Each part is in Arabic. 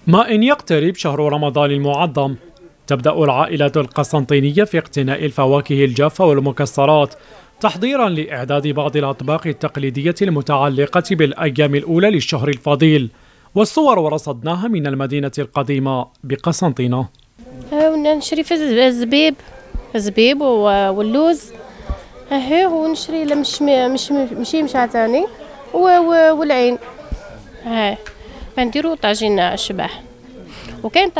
ما إن يقترب شهر رمضان المعظم، تبدأ العائلة القسنطينية في اقتناء الفواكه الجافة والمكسرات تحضيرا لإعداد بعض الأطباق التقليدية المتعلقة بالأيام الأولى للشهر الفضيل، والصور رصدناها من المدينة القديمة بقسنطينة. نشري في الزبيب واللوز، ونشري مشيمشة تاني والعين، نديرو طاجين الشباح، وكاين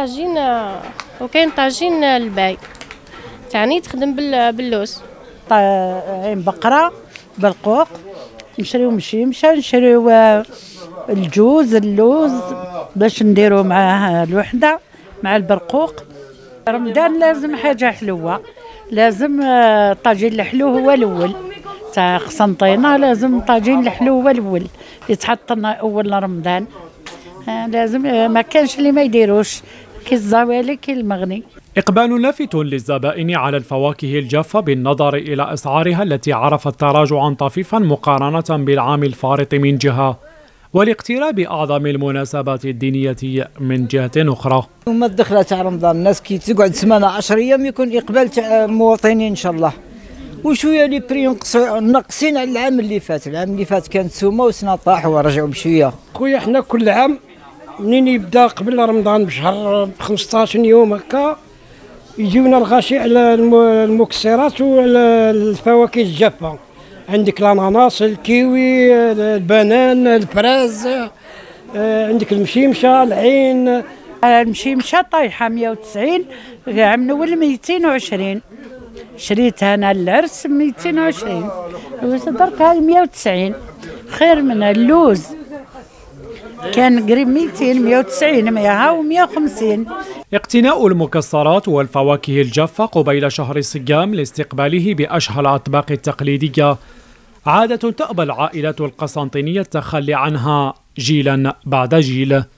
طاجين الباي تاني تخدم باللوز. عين بقرة بالقوق، نشريو مشيمشة، نشريو اللوز باش نديرو معاه الوحدة مع البرقوق. رمضان لازم حاجة حلوة، لازم طاجين الحلو هو الأول تاع قسنطينة، لازم طاجين الحلو هو الأول يتحط لنا أول رمضان، لازم ما كانش اللي ما يديروش كي الزوالي كي المغني. إقبال لافت للزبائن على الفواكه الجافة بالنظر إلى أسعارها التي عرفت تراجعا طفيفا مقارنة بالعام الفارط من جهة، والاقتراب أعظم المناسبات الدينية من جهة أخرى. وما الدخلة تاع رمضان الناس كي تقعد 18 أيام يكون إقبال تاع مواطنين إن شاء الله، وشوية لي بري ناقصين على العام اللي فات كانت سومة وسنا طاحوا ورجعوا بشوية. خويا احنا كل عام منين يبدا قبل رمضان بشهر ب 15 يوم هكا يجيونا الغاشي على المكسرات والفواكه الجافة، عندك الاناناس، الكيوي، البنان، الفراز، عندك المشيمشة، العين. المشيمشة طايحة 190، عام نول 220 شريتها انا العرس 220 درك هاي 190 خير من اللوز كان قريب 200 190 100 و150. اقتناء المكسرات والفواكه الجافة قبيل شهر الصيام لاستقباله بأشهى الأطباق التقليدية عادة تأبى العائلة القسنطينية التخلي عنها جيلا بعد جيل.